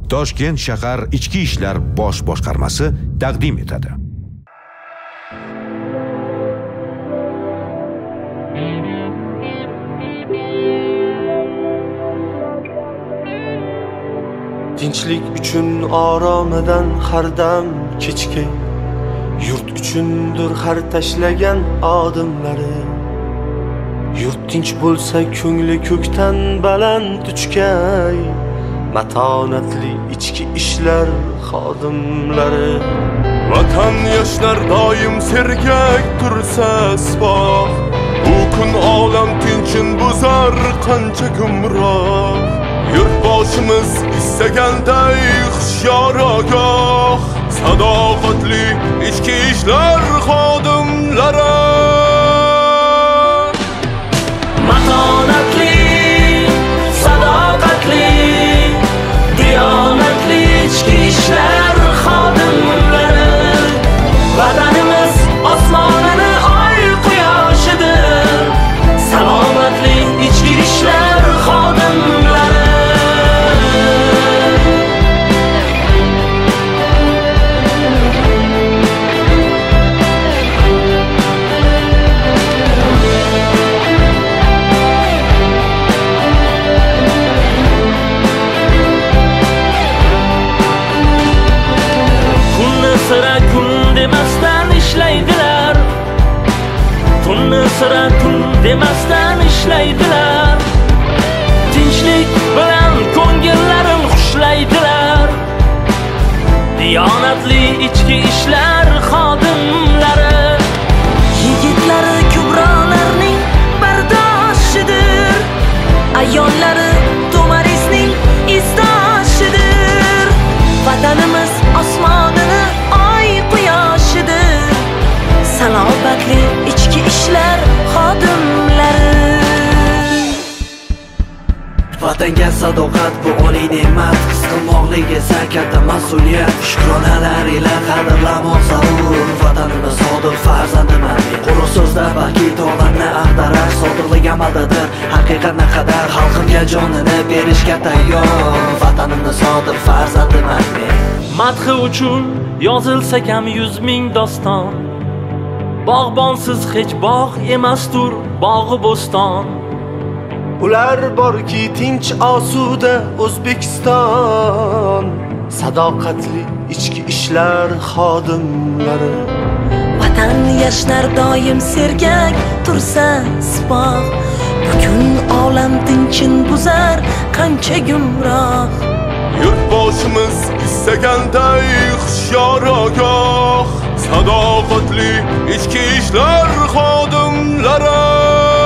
Toshkent shahar Ichki ishlar bosh boshqarmasi taqdim etadi. Tinchlik uchun oromidan har dam kechki, yurt uchundir har tashlagan odimlari. Yurt tinch bo'lsa ko'ngli ko'kdan baland uchgay, matonatli ichki ishlar xodimlari. Vatan yoshlar doim sergak tursa isbot, bu kun olam tinchin buzar qancha gumroh. Yurtboshimiz istaganday hushyor ogoh, sadoqatli ichki ishlar xodimlari. Matonatli, sadoqatli, diyonatli ichki ishlar xodimlari. Vatanimiz osmonini oy quyoshidir, salomatli ichki ishlar xodimlari. Sıra kun demasdan ishlaydilar, tunni sıra kun demasdan ishlaydilar. Tinchlik bilan ko'ngillarin xushlaydilar, diyonatli ichki ishlar xodimlari. Yigitlari kubrolarning bardoshidir, ayollari to'marisning izdoshidir. Vatanimiz osmonini oy quyoshidir, salobatli ichki ishlar xodimlari. Vatanga sadoqat bu oliy ne'mat, his qilmoqlik esa katta mas'uliyat. Shukronalar ila qadrlamoq zarur, vatanimiz sodiq farzandiman men. Quruq so'zda balki tog'larni ag'darar, sodiqlik amaldadir haqiqat naqadar. Xalqimga jonini berishga tayyor, vatanimni sodiq farzandiman men. Madhi uchun yozilsa kam 100 ming doston, bog'bonsiz hech bog' emasdur bog'i bo'ston. Ular borki tinch osuda O'zbekiston, sadoqatli ichki ishlar xodimlari. Vatan yashnar doim sergak tursa isbot, butun olam tinchin buzar qancha gumroh. Yurtboshimiz istaganday hushyor ogoh, sadoqatli ichki ishlar xodimlari.